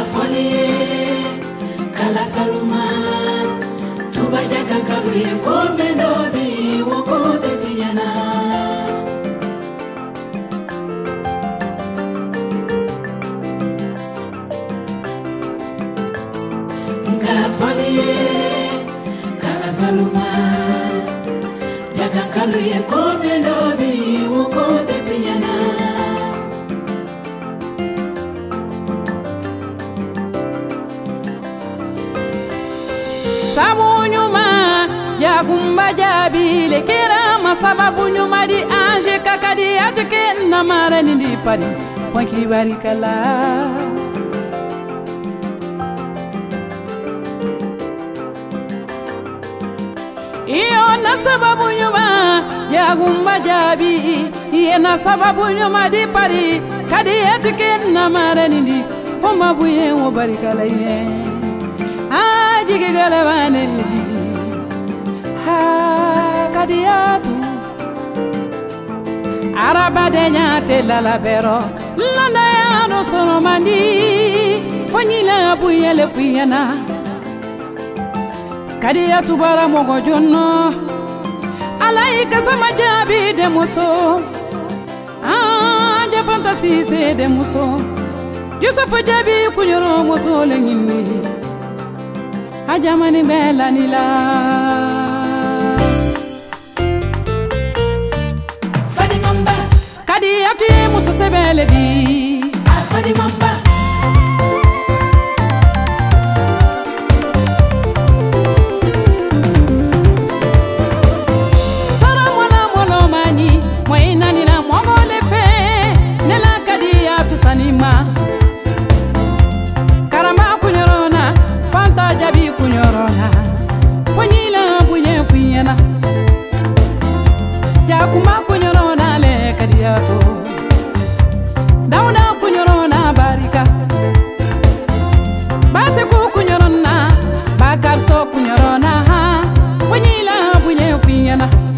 folie kala saluma tuba jaga kaluye komendobi woko detinyana nga folie kala saluma jaga kaluye komendobi woko detinyana Sabou nyuma jagumba jabi lekera masababu nyuma di anje Kadiatou kenna mara nindi pari fonki barikala iyo na sababu nyuma jagumba jabi yena sababu nyuma di pari Kadiatou kenna mara nindi foma buye wo barikala ye jigi gale wane jigi ha Kadiatou araba de nyate la bero landa ya no sono mandi fanyila buyele fuyana Kadiatou bara mogo jonno alaika sama jabi de muso je fantasi se de muso Yusuf jabi kunyoro muso lengini Ajamani bela nila Fadi mamba Kadiatou muso sebele di Fadi mamba Salam wala molo mani Moina nila mwago lefe Nela Kadiatou sanima Karamba kunyorona Fanta jabi kunyorona Fanyila buye fuyena Jakuma kunyorona le Kadiatou Dauna kunyorona barika Baseku kunyorona Bakarso kunyorona Fanyila buye fuyena